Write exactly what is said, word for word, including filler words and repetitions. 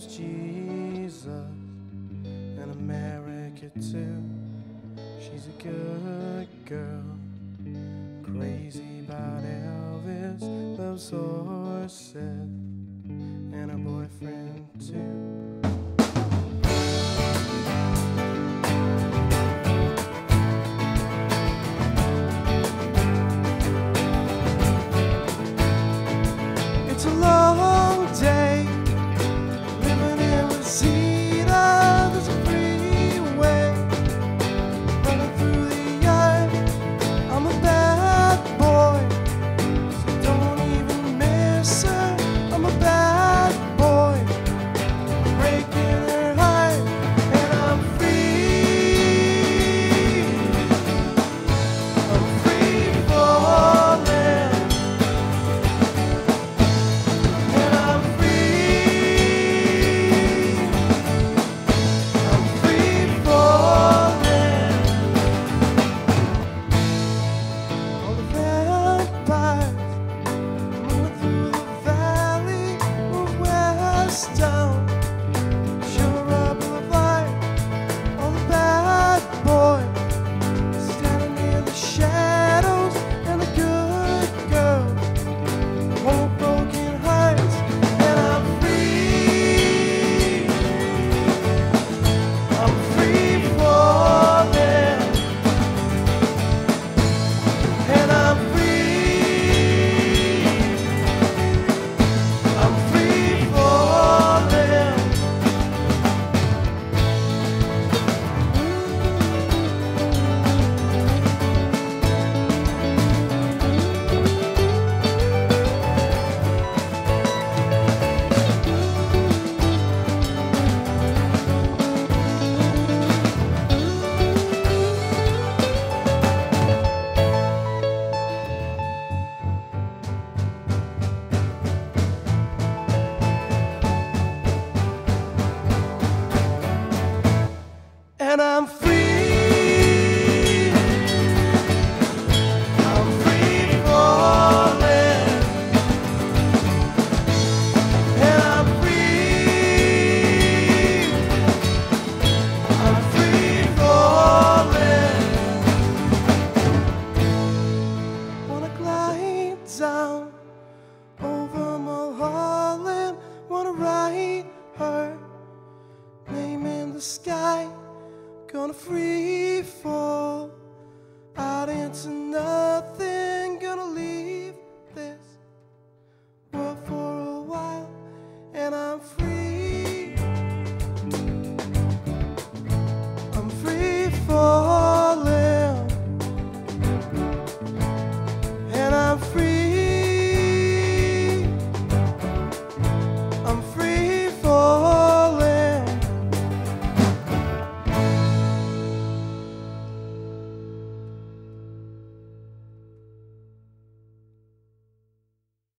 loves Jesus and America too. She's a good girl, crazy about Elvis, loves horses and her boyfriend too. It's a long day living in Reseda. There's a freeway running through the yard. I'm a bad boy, so don't even miss her. I'm a bad boy, breaking her heart, and I'm free. I'm free falling. Down, sure up the light, all the bad boys standing in the shadows, and the good girls hold broken hearts, and I'm free. I'm free falling, and I'm free. I'm free falling. And I'm free. I'm free falling. And I'm free. I'm free falling. Wanna glide down over Mulholland. Wanna write her name in the sky. Gonna free